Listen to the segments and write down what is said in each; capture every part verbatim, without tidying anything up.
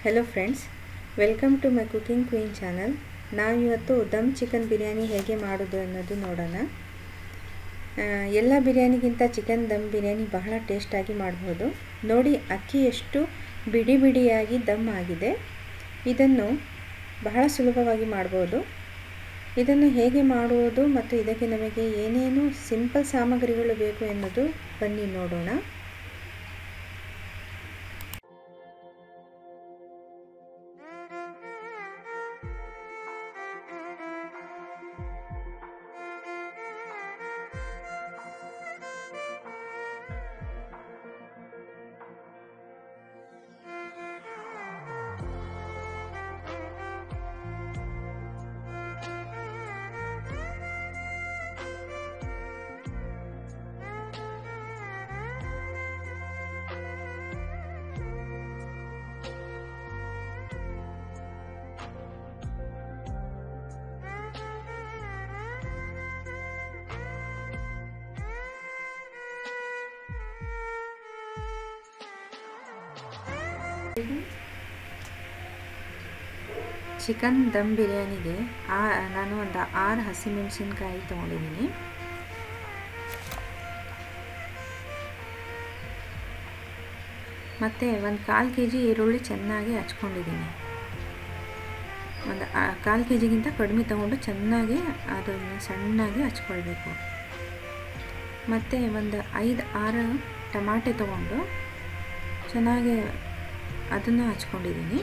Hello friends, welcome to my cooking queen channel. ನಾವು ಇವತ್ತು ದಮ್ chicken biryani ಹೇಗೆ ಮಾಡೋದು ಅನ್ನೋದು ನೋಡೋಣ। ಎಲ್ಲ ಬಿರಿಯಾನಿಗಿಂತ ಚಿಕನ್ ದಮ್ ಬಿರಿಯಾನಿ ಬಹಳ ಟೇಸ್ಟ್ ಆಗಿ ಮಾಡಬಹುದು। ನೋಡಿ ಅಕ್ಕಿ ಎಷ್ಟು ಬಿಡಿ ಬಿಡಿಯಾಗಿ ದಮ್ ಆಗಿದೆ। ಇದನ್ನು ಬಹಳ ಸುಲಭವಾಗಿ ಮಾಡಬಹುದು। ಇದನ್ನು ಹೇಗೆ ಮಾಡುವುದು ಮತ್ತು ಇದಕ್ಕೆ ನಮಗೆ ಏನೇನು ಸಿಂಪಲ್ ಸಾಮಗ್ರಿಗಳು ಬೇಕು ಎನ್ನುವುದು ಬನ್ನಿ ನೋಡೋಣ। ಚಿಕನ್ ದಮ್ ಬಿರಿಯಾನಿಗೆ ಆ ನಾನು ಒಂದು ಆರು ಹಸಿಮೆಣಸಿನಕಾಯಿ ತಗೊಂಡಿದ್ದೀನಿ। ಮತ್ತು ಒಂದು ಕಾಲು ಕೆ ಜಿ ಈರುಳ್ಳಿ ಚೆನ್ನಾಗಿ ಹಚ್ಕೊಂಡಿದ್ದೀನಿ। ಒಂದು ಕಾಲು ಕೆ ಜಿಗಿಂತ ಕಡಿಮೆ ತಗೊಂಡು ಚೆನ್ನಾಗಿ ಅದನ್ನು ಸಣ್ಣಾಗಿ ಹಚ್ಕೊಳ್ಬೇಕು। ಮತ್ತು ಒಂದು ಐದು ಆರು ಟಮಾಟೆ ತಗೊಂಡು ಚೆನ್ನಾಗಿ ಅದನ್ನು ಹಚ್ಕೊಂಡಿದ್ದೀನಿ।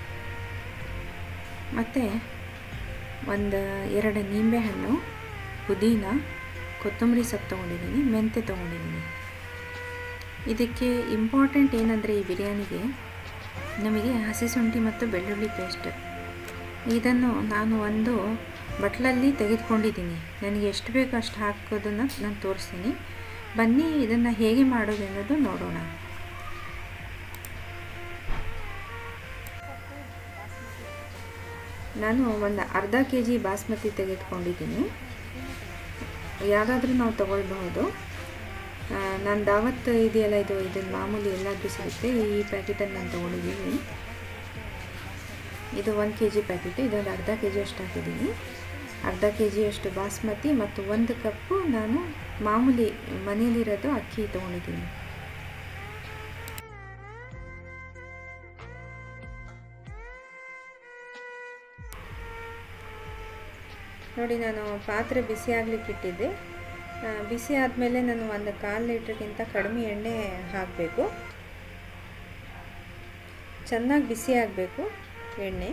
ಮತ್ತು ಒಂದು ಎರಡು ನಿಂಬೆಹಣ್ಣು, ಪುದೀನ, ಕೊತ್ತಂಬರಿ ಸೊಪ್ಪು ತೊಗೊಂಡಿದ್ದೀನಿ, ಮೆಂತ್ಯ ತೊಗೊಂಡಿದ್ದೀನಿ। ಇದಕ್ಕೆ ಇಂಪಾರ್ಟೆಂಟ್ ಏನಂದರೆ ಈ ಬಿರಿಯಾನಿಗೆ ನಮಗೆ ಹಸಿ ಶುಂಠಿ ಮತ್ತು ಬೆಳ್ಳುಳ್ಳಿ ಪೇಸ್ಟ್ ಇದನ್ನು ನಾನು ಒಂದು ಬಟ್ಲಲ್ಲಿ ತೆಗೆದುಕೊಂಡಿದ್ದೀನಿ। ನನಗೆ ಎಷ್ಟು ಬೇಕೋ ಅಷ್ಟು ಹಾಕೋದನ್ನು ನಾನು ತೋರಿಸ್ತೀನಿ। ಬನ್ನಿ ಇದನ್ನು ಹೇಗೆ ಮಾಡೋದು ಅನ್ನೋದು ನೋಡೋಣ। ನಾನು ಒಂದು ಅರ್ಧ ಕೆ ಜಿ ಬಾಸ್ಮತಿ ತೆಗೆದುಕೊಂಡಿದ್ದೀನಿ। ಯಾವುದಾದ್ರೂ ನಾವು ತಗೊಳ್ಬಹುದು। ನಾನು ದಾವತ್ ಇದೆಯಲ್ಲ, ಇದು ಇದನ್ನು ಮಾಮೂಲಿ ಎಲ್ಲದೂ ಸಿಗುತ್ತೆ। ಈ ಪ್ಯಾಕೆಟನ್ನು ನಾನು ತೊಗೊಂಡಿದ್ದೀನಿ। ಇದು ಒಂದು ಕೆ ಜಿ ಪ್ಯಾಕೆಟ್, ಇದೊಂದು ಅರ್ಧ ಕೆ ಜಿ ಅಷ್ಟು ಹಾಕಿದ್ದೀನಿ। ಅರ್ಧ ಕೆ ಜಿಯಷ್ಟು ಬಾಸ್ಮತಿ ಮತ್ತು ಒಂದು ಕಪ್ಪು ನಾನು ಮಾಮೂಲಿ ಮನೆಯಲ್ಲಿರೋದು ಅಕ್ಕಿ ತೊಗೊಂಡಿದ್ದೀನಿ। ನೋಡಿ, ನಾನು ಪಾತ್ರೆ ಬಿಸಿ ಆಗಲಿಕ್ಕೆ ಇಟ್ಟಿದ್ದೆ। ಬಿಸಿ ಆದಮೇಲೆ ನಾನು ಒಂದು ಕಾಲು ಲೀಟ್ರ್ಗಿಂತ ಕಡಿಮೆ ಎಣ್ಣೆ ಹಾಕಬೇಕು। ಚೆನ್ನಾಗಿ ಬಿಸಿ ಆಗಬೇಕು ಎಣ್ಣೆ।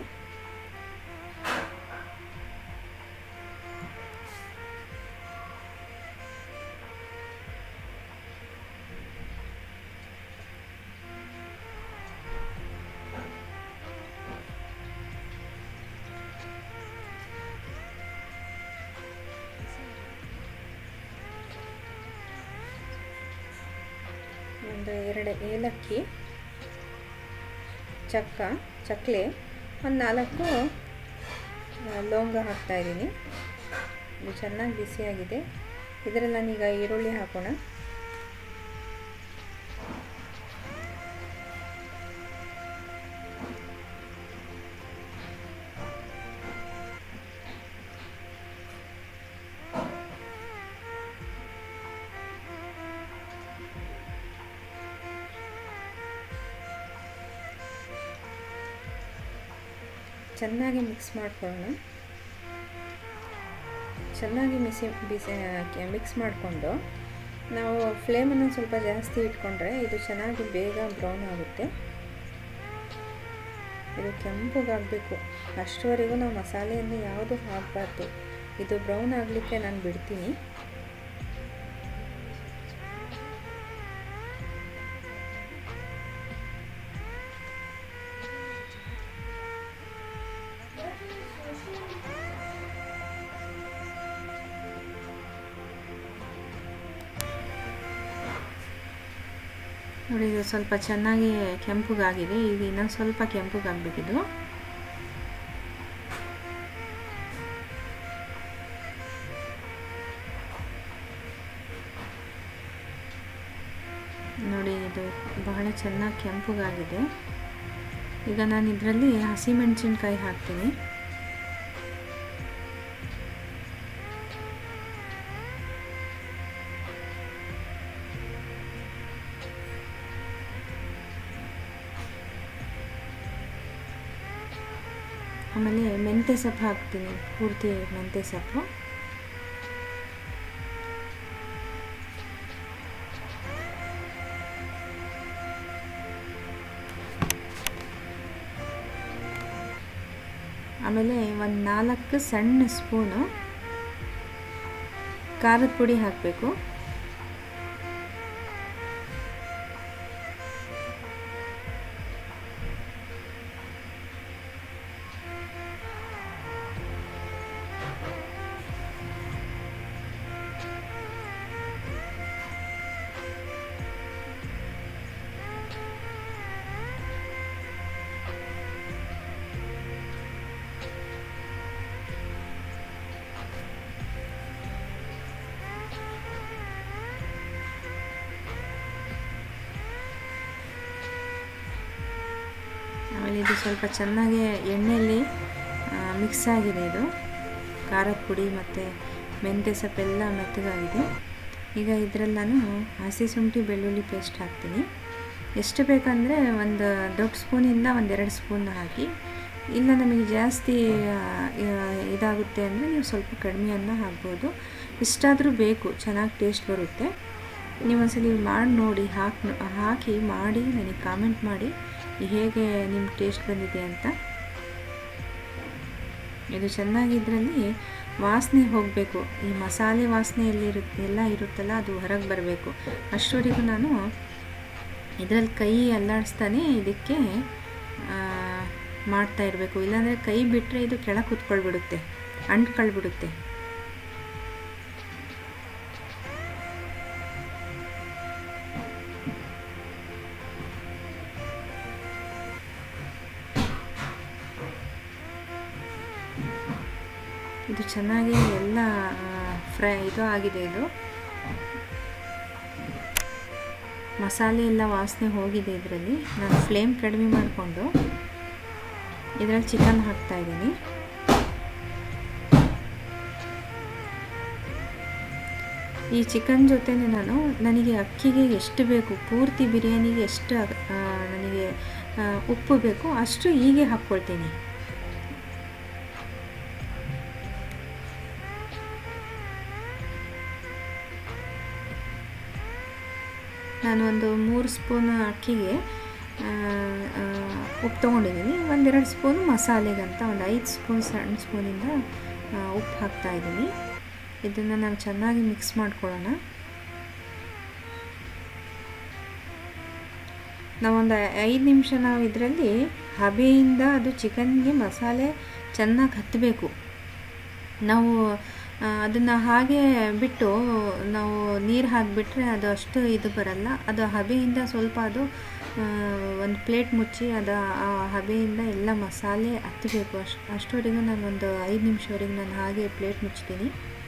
ಒಂದು ಎರಡು ಏಲಕ್ಕಿ, ಚಕ್ಕ ಚಕ್ಲೆ, ಒಂದು ನಾಲ್ಕು ಲವಂಗ ಹಾಕ್ತಾಯಿದ್ದೀನಿ। ಇದು ಚೆನ್ನಾಗಿ ಬಿಸಿಯಾಗಿದೆ। ಇದರಲ್ಲಿ ನಾನೀಗ ಈರುಳ್ಳಿ ಹಾಕೋಣ। ಚೆನ್ನಾಗಿ ಮಿಕ್ಸ್ ಮಾಡ್ಕೊಳ್ಳೋಣ। ಚೆನ್ನಾಗಿ ಮಿಸಿ ಬಿಸಿ ಮಿಕ್ಸ್ ಮಾಡಿಕೊಂಡು ನಾವು ಫ್ಲೇಮನ್ನು ಸ್ವಲ್ಪ ಜಾಸ್ತಿ ಇಟ್ಕೊಂಡ್ರೆ ಇದು ಚೆನ್ನಾಗಿ ಬೇಗ ಬ್ರೌನ್ ಆಗುತ್ತೆ। ಇದು ಕೆಂಪಗಾಗಬೇಕು, ಅಷ್ಟರವರೆಗೂ ನಾವು ಮಸಾಲೆಯನ್ನು ಯಾವುದು ಹಾಕಬಾರ್ದು। ಇದು ಬ್ರೌನ್ ಆಗಲಿಕ್ಕೆ ನಾನು ಬಿಡ್ತೀನಿ। ನೋಡಿ, ಇದು ಸ್ವಲ್ಪ ಚೆನ್ನಾಗಿ ಕೆಂಪಗಾಗಿದೆ। ಈಗ ಇನ್ನೊಂದು ಸ್ವಲ್ಪ ಕೆಂಪಗಾಗಬೇಕಿದು। ನೋಡಿ, ಇದು ಬಹಳ ಚೆನ್ನಾಗಿ ಕೆಂಪಗಾಗಿದೆ। ಈಗ ನಾನು ಇದರಲ್ಲಿ ಹಸಿಮೆಣಸಿನ್ಕಾಯಿ ಹಾಕ್ತೀನಿ. ಆಮೇಲೆ ಮೆಂತ್ಯ ಸೊಪ್ಪು ಹಾಕ್ತೀನಿ, ಪೂರ್ತಿ ಮೆಂತ್ಯ ಸೊಪ್ಪು. ಆಮೇಲೆ ಒಂದು ನಾಲ್ಕು ಸಣ್ಣ ಸ್ಪೂನು ಖಾರದ ಪುಡಿ ಹಾಕಬೇಕು. ಆಮೇಲೆ ಇದು ಸ್ವಲ್ಪ ಚೆನ್ನಾಗಿ ಎಣ್ಣೆಯಲ್ಲಿ ಮಿಕ್ಸ್ ಆಗಿದೆ. ಇದು ಖಾರದ ಪುಡಿ ಮತ್ತು ಮೆಂತ್ಯ ಸೊಪ್ಪೆಲ್ಲ ಮೆತ್ತಗಾಗಿದೆ. ಈಗ ಇದರಲ್ಲಿ ನಾನು ಹಸಿ ಶುಂಠಿ ಬೆಳ್ಳುಳ್ಳಿ ಪೇಸ್ಟ್ ಹಾಕ್ತೀನಿ. ಎಷ್ಟು ಬೇಕಂದರೆ ಒಂದು ದೊಡ್ಡ ಸ್ಪೂನಿಂದ ಒಂದೆರಡು ಸ್ಪೂನ್ ಹಾಕಿ, ಇಲ್ಲ ನಮಗೆ ಜಾಸ್ತಿ ಇದಾಗುತ್ತೆ ಅಂದರೆ ನೀವು ಸ್ವಲ್ಪ ಕಡಿಮೆಯನ್ನು ಹಾಕ್ಬೋದು. ಇಷ್ಟಾದರೂ ಬೇಕು, ಚೆನ್ನಾಗಿ ಟೇಸ್ಟ್ ಬರುತ್ತೆ. ನೀವು ಒಂದ್ಸಲಿ ಮಾಡಿ ನೋಡಿ, ಹಾಕಿ ಹಾಕಿ ಮಾಡಿ ನನಗೆ ಕಾಮೆಂಟ್ ಮಾಡಿ ಹೇಗೆ ನಿಮ್ಮ ಟೇಸ್ಟ್ ಬಂದಿದೆ ಅಂತ. ಇದು ಚೆನ್ನಾಗಿ ಇದರಲ್ಲಿ ವಾಸನೆ ಹೋಗಬೇಕು, ಈ ಮಸಾಲೆ ವಾಸನೆ ಎಲ್ಲಿರುತ್ತೆ ಎಲ್ಲ ಇರುತ್ತಲ್ಲ ಅದು ಹೊರಗೆ ಬರಬೇಕು. ಅಷ್ಟವರೆಗೂ ನಾನು ಇದರಲ್ಲಿ ಕೈ ಅಲ್ಲಾಡಿಸ್ತಾನೆ ಇದಕ್ಕೆ ಮಾಡ್ತಾ ಇರಬೇಕು. ಇಲ್ಲಾಂದರೆ ಕೈ ಬಿಟ್ಟರೆ ಇದು ಕೆಳಗೆ ಕುತ್ಕೊಳ್ಬಿಡುತ್ತೆ, ಅಂಟ್ಕೊಳ್ಬಿಡುತ್ತೆ. ಇದು ಚೆನ್ನಾಗಿ ಎಲ್ಲ ಫ್ರೈ ಇದು ಆಗಿದೆ. ಇದು ಮಸಾಲೆ ಎಲ್ಲ ವಾಸನೆ ಹೋಗಿದೆ. ಇದರಲ್ಲಿ ನಾನು ಫ್ಲೇಮ್ ಕಡಿಮೆ ಮಾಡಿಕೊಂಡು ಇದರಲ್ಲಿ ಚಿಕನ್ ಹಾಕ್ತಾ ಇದ್ದೀನಿ. ಈ ಚಿಕನ್ ಜೊತೆನೆ ನಾನು ನನಗೆ ಅಕ್ಕಿಗೆ ಎಷ್ಟು ಬೇಕು, ಪೂರ್ತಿ ಬಿರಿಯಾನಿಗೆ ಎಷ್ಟು ನನಗೆ ಉಪ್ಪು ಬೇಕು ಅಷ್ಟು ಹೀಗೆ ಹಾಕ್ಕೊಳ್ತೀನಿ. ನಾನು ಒಂದು ಮೂರು ಸ್ಪೂನ್ ಅಕ್ಕಿಗೆ ಉಪ್ಪು ತೊಗೊಂಡಿದ್ದೀನಿ. ಒಂದೆರಡು ಸ್ಪೂನ್ ಮಸಾಲೆಗಂತ ಒಂದು ಐದು ಸ್ಪೂನ್ ಸಣ್ಣ ಸ್ಪೂನಿಂದ ಉಪ್ಪು ಹಾಕ್ತಾಯಿದ್ದೀನಿ. ಇದನ್ನು ನಾವು ಚೆನ್ನಾಗಿ ಮಿಕ್ಸ್ ಮಾಡ್ಕೊಳ್ಳೋಣ. ನಾವೊಂದು ಐದು ನಿಮಿಷ ನಾವು ಇದರಲ್ಲಿ ಹಬೆಯಿಂದ ಅದು ಚಿಕನ್ಗೆ ಮಸಾಲೆ ಚೆನ್ನಾಗಿ ಹತ್ತಬೇಕು. ನಾವು ಅದನ್ನು ಹಾಗೆ ಬಿಟ್ಟು ನಾವು ನೀರು ಹಾಕಿಬಿಟ್ರೆ ಅದು ಅಷ್ಟು ಇದು ಬರಲ್ಲ. ಅದು ಹಬೆಯಿಂದ ಸ್ವಲ್ಪ ಅದು ಒಂದು ಪ್ಲೇಟ್ ಮುಚ್ಚಿ ಅದು ಆ ಹಬೆಯಿಂದ ಎಲ್ಲ ಮಸಾಲೆ ಹತ್ತಬೇಕು. ಅಷ್ಟು ಅಷ್ಟವರೆಗೂ ನಾನು ಒಂದು ಐದು ನಿಮಿಷವರೆಗೆ ನಾನು ಹಾಗೆ ಪ್ಲೇಟ್ ಮುಚ್ತೀನಿ.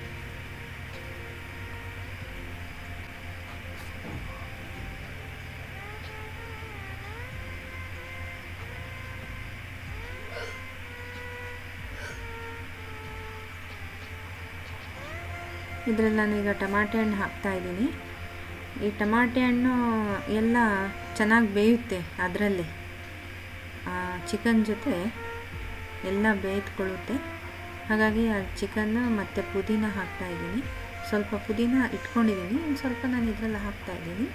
ಇದರಲ್ಲಿ ನಾನೀಗ ಟಮಾಟೆ ಹಣ್ಣು ಹಾಕ್ತಾಯಿದ್ದೀನಿ. ಈ ಟಮಾಟೆ ಹಣ್ಣು ಎಲ್ಲ ಚೆನ್ನಾಗಿ ಬೇಯುತ್ತೆ, ಅದರಲ್ಲಿ ಚಿಕನ್ ಜೊತೆ ಎಲ್ಲ ಬೇಯ್ದುಕೊಳ್ಳುತ್ತೆ. ಹಾಗಾಗಿ ಆ ಚಿಕನ್ನ ಮತ್ತು ಪುದೀನ ಹಾಕ್ತಾಯಿದ್ದೀನಿ. ಸ್ವಲ್ಪ ಪುದೀನ ಇಟ್ಕೊಂಡಿದ್ದೀನಿ, ಒಂದು ಸ್ವಲ್ಪ ನಾನು ಇದರಲ್ಲಿ ಹಾಕ್ತಾಯಿದ್ದೀನಿ.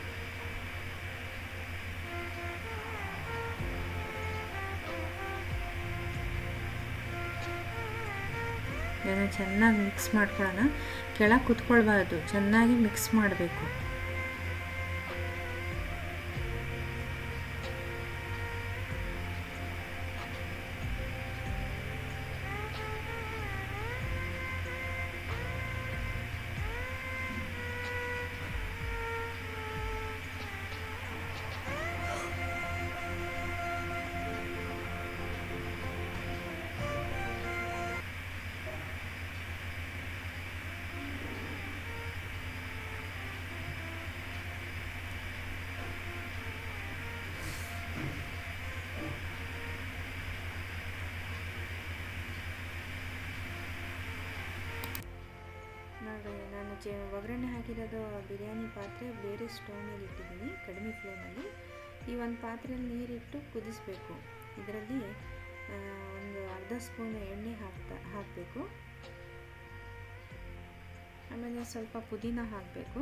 ಇದನ್ನು ಚೆನ್ನಾಗಿ ಮಿಕ್ಸ್ ಮಾಡ್ಕೊಳ್ಳೋಣ. ಕೆಳಗೆ ಕುತ್ಕೊಳ್ಬಾರ್ದು, ಚೆನ್ನಾಗಿ ಮಿಕ್ಸ್ ಮಾಡಬೇಕು. ಚೆ ಒಗ್ಗರಣೆ ಹಾಕಿರೋದು ಬಿರಿಯಾನಿ ಪಾತ್ರೆ ಬೇರೆ ಸ್ಟವ್ ಮೇಲೆ ಇಟ್ಟಿದ್ದೀನಿ ಕಡಿಮೆ ಫ್ಲೇಮಲ್ಲಿ. ಈ ಒಂದು ಪಾತ್ರೆಯಲ್ಲಿ ನೀರಿಟ್ಟು ಕುದಿಸ್ಬೇಕು. ಇದರಲ್ಲಿ ಒಂದು ಅರ್ಧ ಸ್ಪೂನ್ ಎಣ್ಣೆ ಹಾಕ್ತಾ ಹಾಕಬೇಕು. ಆಮೇಲೆ ಸ್ವಲ್ಪ ಪುದೀನ ಹಾಕಬೇಕು.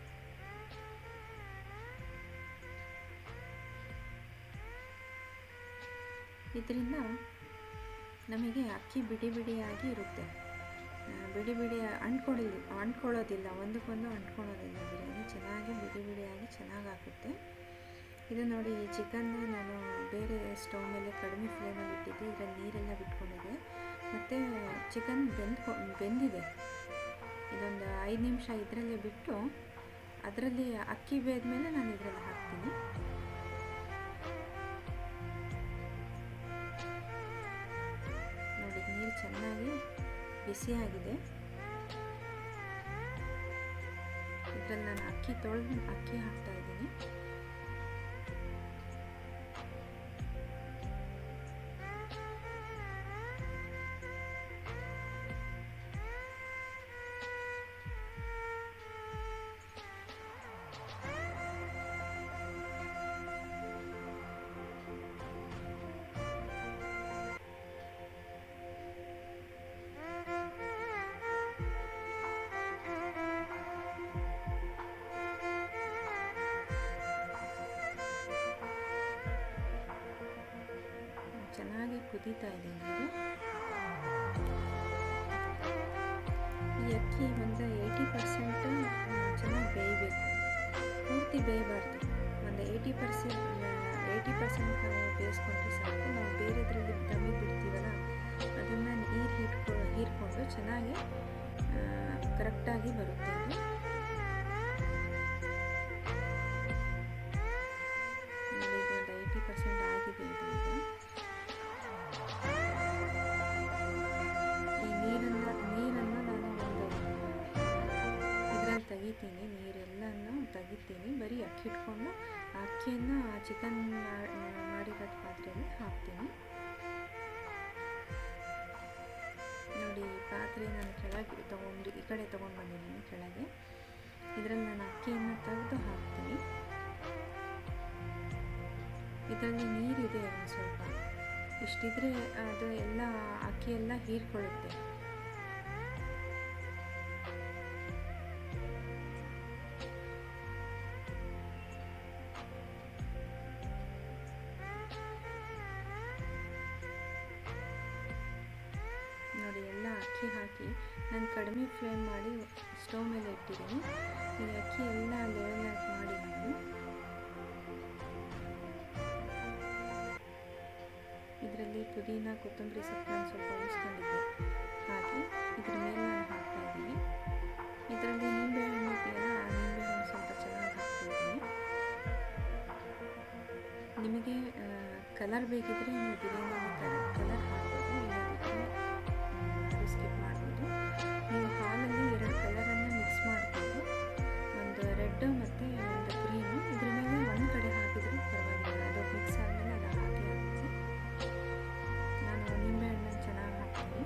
ಇದರಿಂದ ನಮಗೆ ಅಕ್ಕಿ ಬಿಡಿ ಬಿಡಿಯಾಗಿ ಇರುತ್ತೆ. ಬಿಡಿ ಬಿಡಿ ಅಂಟ್ಕೊಳ್ಳಿ ಅಂಟ್ಕೊಳ್ಳೋದಿಲ್ಲ ಒಂದಕ್ಕೊಂದು ಅಂಟ್ಕೊಳ್ಳೋದಿಲ್ಲ. ಬಿರಿಯಾನಿ ಚೆನ್ನಾಗಿ ಬಿಡಿ ಬಿಡಿಯಾಗಿ ಚೆನ್ನಾಗಿ ಆಗುತ್ತೆ. ಇದು ನೋಡಿ, ಈ ಚಿಕನ್ನು ನಾನು ಬೇರೆ ಸ್ಟವ್ ಮೇಲೆ ಕಡಿಮೆ ಫ್ಲೇಮಲ್ಲಿ ಇಟ್ಟಿದ್ದೆ. ಇದರಲ್ಲಿ ನೀರೆಲ್ಲ ಬಿಟ್ಕೊಂಡಿದೆ ಮತ್ತು ಚಿಕನ್ ಬೆಂದ್ಕೊ ಬೆಂದಿದೆ. ಇದೊಂದು ಐದು ನಿಮಿಷ ಇದರಲ್ಲೇ ಬಿಟ್ಟು ಅದರಲ್ಲಿ ಅಕ್ಕಿ ಬೇಯ್ದ್ಮೇಲೆ ನಾನು ಇದರಲ್ಲಿ ಹಾಕ್ತೀನಿ. ನೋಡಿ, ನೀರು ಚೆನ್ನಾಗಿ ಬಿಸಿಯಾಗಿದೆ. ಇದರಲ್ಲಿ ನಾನು ಅಕ್ಕಿ ತೊಳೆದು ಅಕ್ಕಿ ಹಾಕ್ತಾ ಇದ್ದೀನಿ. ಚೆನ್ನಾಗಿ ಕುದೀತಾ ಇದೆ ನೀರು. ಈ ಅಕ್ಕಿ ಒಂದು ಏಯ್ಟಿ ಪರ್ಸೆಂಟ್ ಚೆನ್ನಾಗಿ ಬೇಯಬೇಕು. ಪೂರ್ತಿ ಬೇಯಬಾರ್ದು. ಒಂದು ಏಯ್ಟಿ ಪರ್ಸೆಂಟ್ ಏಯ್ಟಿ ಪರ್ಸೆಂಟ್ ನಾವು ಬೇಯಿಸ್ಕೊಂಡ್ರೆ ಸಾಕು. ನಾವು ಬೇರೆದ್ರಲ್ಲಿ ದಮ್ಮಿ ಬಿಡ್ತೀವಲ್ಲ, ಅದನ್ನು ನೀರು ಹಿಡ್ಕೊ ಹೀರ್ಕೊಂಡು ಚೆನ್ನಾಗಿ ಕರೆಕ್ಟಾಗಿ ಬರುತ್ತೆ ಅದು. ನೋಡಿ, ಇದು ಒಂದು ಏಯ್ಟಿ ಪರ್ಸೆಂಟ್ ಆಗಿದೆ. ಇದು ಈಗ ನೀರನ್ನು ನಾನು ಒಂದು ಇದರಲ್ಲಿ ತೆಗಿತೀನಿ. ನೀರೆಲ್ಲನೂ ತೆಗಿತೀನಿ. ಬರೀ ಅಕ್ಕಿ ಇಟ್ಕೊಂಡು ಆ ಅಕ್ಕಿಯನ್ನು ಆ ಚಿಕನ್ ಮಾಡಿರೋ ಪಾತ್ರೆಯಲ್ಲಿ ಹಾಕ್ತೀನಿ. ನೋಡಿ, ಈ ಪಾತ್ರೆ ನಾನು ಕೆಳಗೆ ತೊಗೊಂಡು ಈ ಕಡೆ ತೊಗೊಂಡು ಬಂದಿದ್ದೀನಿ ಕೆಳಗೆ. ಇದರಲ್ಲಿ ನಾನು ಅಕ್ಕಿಯನ್ನು ತೆಗೆದು ಹಾಕ್ತೀನಿ. ಇದರಲ್ಲಿ ನೀರಿದೆ ಒಂದು ಸ್ವಲ್ಪ. ಇಷ್ಟಿದ್ರೆ ಅದು ಎಲ್ಲ ಅಕ್ಕಿ ಎಲ್ಲ ಹೀರ್ಕೊಳ್ಳುತ್ತೆ. ನೋಡಿ, ಎಲ್ಲ ಅಕ್ಕಿ ಹಾಕಿ ನಾನು ಕಡಿಮೆ ಫ್ಲೇಮ್ ಮಾಡಿ ಸ್ಟವ್ ಮೇಲೆ ಇಟ್ಟಿದ್ದೀನಿ. ಈ ಅಕ್ಕಿ ಎಲ್ಲ ಲೆವೆಲ್ ಆಗಿ ಮಾಡಿ ನಾನು ಇದರಲ್ಲಿ ಪುದೀನ ಕೊತ್ತಂಬರಿ ಸೊಪ್ಪನ್ನು ಸ್ವಲ್ಪ ಉಳಿಸ್ಕೊಂಡಿದ್ದೆ ಹಾಕಿ ಇದ್ರ ಮೇಲೆ ನಾನು ಹಾಕ್ತಾ ಇದ್ದೀನಿ. ಇದರಲ್ಲಿ ನಿಂಬೆ ಹಣ್ಣು ಇದೆಯಲ್ಲ, ಆ ನಿಂಬೆ ಹಣ್ಣು ಸ್ವಲ್ಪ ಚೆನ್ನಾಗಿ ಹಾಕ್ಕೊಳ್ತೀನಿ. ನಿಮಗೆ ಕಲರ್ ಬೇಕಿದ್ರೆ ನೀವು ಬಿರಿಯಾನಿ ಕಲರ್ ಕಲರ್ ಹಾಕ್ಬೋದು, ಇಲ್ಲದಿದ್ದರೆ ಅದು ಸ್ಕಿಪ್ ಮಾಡ್ಬೋದು. ನೀವು ಹಾಲಲ್ಲಿ ಎರಡು ಕಲರನ್ನು ಮಿಕ್ಸ್ ಮಾಡ್ಬೋದು. ಒಂದು ರೆಡ್ ಮತ್ತು ಒಂದು ಗ್ರೀನು. ಇದ್ರ ಮೇಲೆ ಒಂದು ಕಡೆ ಹಾಕಿದರೂ ಪರವಾಗಿಲ್ಲ. ಅದು ಮಿಕ್ಸ್ ಆದಮೇಲೆ ಅದು ಹಾಕಿ ಆಗುತ್ತೆ. ನಾನು ನಿಂಬೆ ಹಣ್ಣನ್ನು ಚೆನ್ನಾಗಿ ಹಾಕ್ತೀನಿ.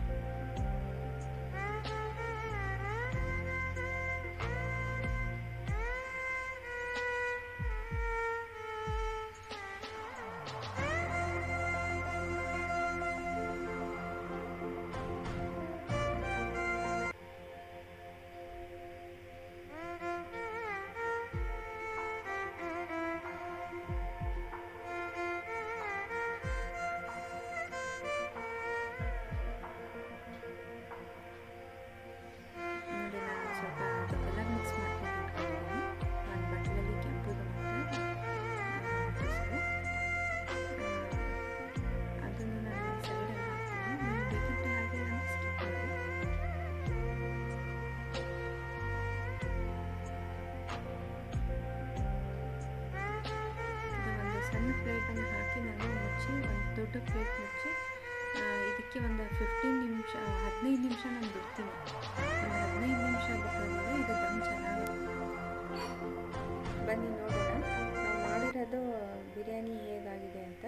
ಪ್ಲೇಟನ್ನು ಹಾಕಿ ನಾನು ಮುಚ್ಚಿ ಒಂದು ದೊಡ್ಡ ಪ್ಲೇಟ್ ಮುಚ್ಚಿ ಇದಕ್ಕೆ ಒಂದು ಫಿಫ್ಟೀನ್ ನಿಮಿಷ ಹದಿನೈದು ನಿಮಿಷ ನಾನು ಬಿಡ್ತೀನಿ. ಒಂದು ಹದಿನೈದು ನಿಮಿಷ ಬಿಟ್ಟರೆ ಇದು ದಮ್ ಚೆನ್ನಾಗಿ. ಬನ್ನಿ ನೋಡೋಣ ನಾವು ಮಾಡಿರೋದು ಬಿರಿಯಾನಿ ಹೇಗಾಗಿದೆ ಅಂತ.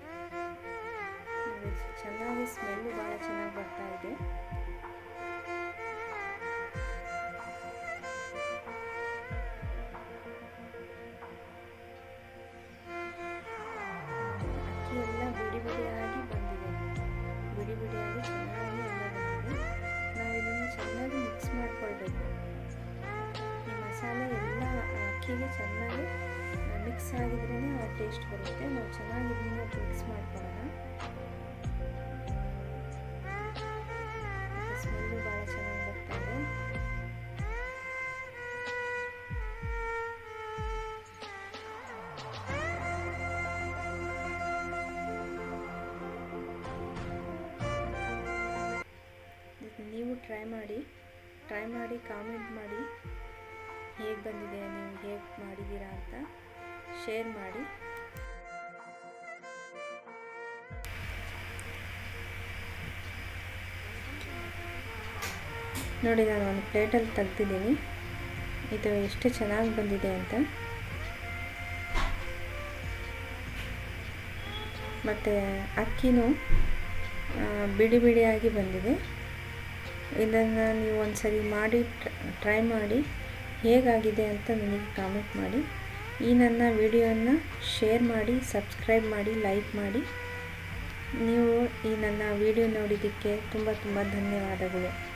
ಚೆನ್ನಾಗಿ ಸ್ಮೆಲ್ಲು ಭಾಳ ಚೆನ್ನಾಗಿ ಬರ್ತಾ ಇದೆ. ಬಿಡಿಯಾಗಿ ಚೆನ್ನಾಗಿ ಎಲ್ಲ ಬಂದಿದೆ. ನಾವು ಇದನ್ನು ಚೆನ್ನಾಗಿ ಮಿಕ್ಸ್ ಮಾಡಿಕೊಳ್ಬೇಕು. ಈ ಮಸಾಲೆ ಎಲ್ಲ ಅಕ್ಕಿಗೆ ಚೆನ್ನಾಗಿ ಮಿಕ್ಸ್ ಆಗಿದ್ರೇ ಆ ಟೇಸ್ಟ್ ಬರುತ್ತೆ. ನಾವು ಚೆನ್ನಾಗಿ ಇದನ್ನು ಮಿಕ್ಸ್ ಮಾಡ್ಕೊಳ್ಳೋಣ. ಸ್ಮೆಲ್ಲು ಭಾಳ ಚೆನ್ನಾಗಿ ಬರ್ತಾ ಇದೆ. ನೀವು ಟ್ರೈ ಮಾಡಿ ಟ್ರೈ ಮಾಡಿ ಕಾಮೆಂಟ್ ಮಾಡಿ ಹೇಗೆ ಬಂದಿದೆ, ನೀವು ಹೇಗೆ ಮಾಡಿದ್ದೀರಾ ಅಂತ ಶೇರ್ ಮಾಡಿ. ನೋಡಿ, ನಾನು ಒಂದು ಪ್ಲೇಟಲ್ಲಿ ತೆಗ್ದಿದ್ದೀನಿ. ಇದು ಎಷ್ಟು ಚೆನ್ನಾಗಿ ಬಂದಿದೆ ಅಂತ. ಮತ್ತು ಅಕ್ಕಿನೂ ಬಿಡಿ ಬಿಡಿಯಾಗಿ ಬಂದಿದೆ. ಇದನ್ನು ನೀವು ಒಂದು ಸರಿ ಮಾಡಿ ಟ್ರೈ ಮಾಡಿ ಹೇಗಾಗಿದೆ ಅಂತ ನನಗೆ ಕಾಮೆಂಟ್ ಮಾಡಿ. ಈ ನನ್ನ ವಿಡಿಯೋನ ಶೇರ್ ಮಾಡಿ, ಸಬ್ಸ್ಕ್ರೈಬ್ ಮಾಡಿ, ಲೈಕ್ ಮಾಡಿ. ನೀವು ಈ ನನ್ನ ವಿಡಿಯೋ ನೋಡಿದ್ದಕ್ಕೆ ತುಂಬ ತುಂಬ ಧನ್ಯವಾದಗಳು.